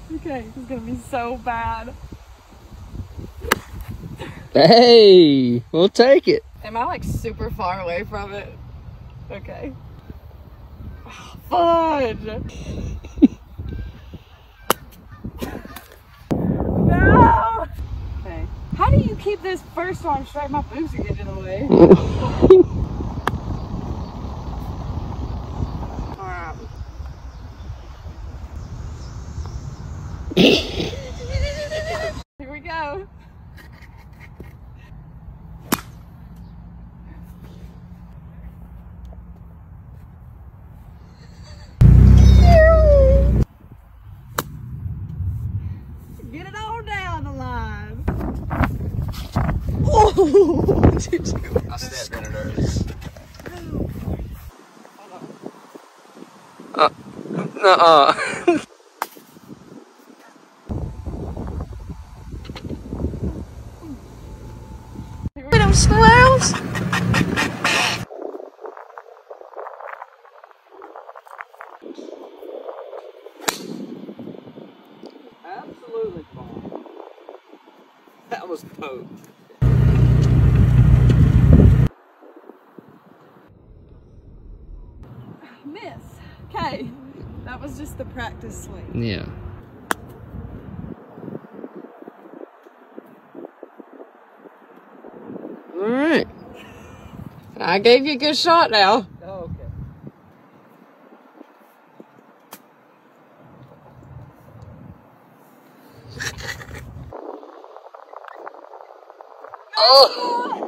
Okay, this is gonna be so bad. Hey, we'll take it. Am I like super far away from it? Okay. Oh, fudge! No! Okay. How do you keep this first one straight? My boobs are getting in the way. Alright. Here we go. Get it on down the line. Oh! Did you? I stepped in it early. Look at them squirrels. Absolutely fine. That was poked. Miss. Okay. That was just the practice swing. Yeah. All right. I gave you a good shot now. Oh, okay. Oh!